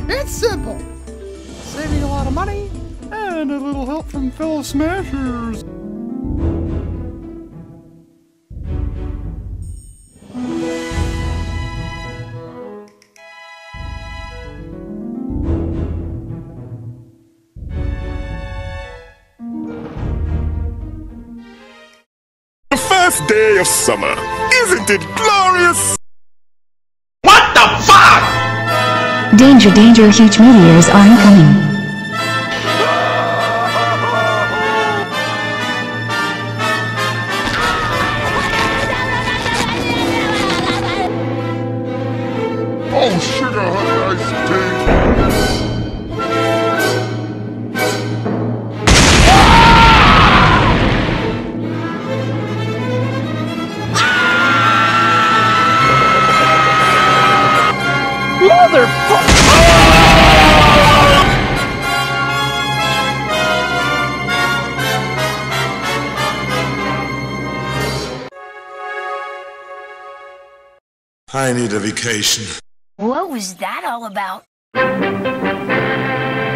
It's simple. Saving a lot of money and a little help from fellow smashers. The first day of summer. Isn't it glorious? What the fuck? Danger, danger, huge meteors are incoming. Oh, sugar, honey, iced tea. I need a vacation. What was that all about?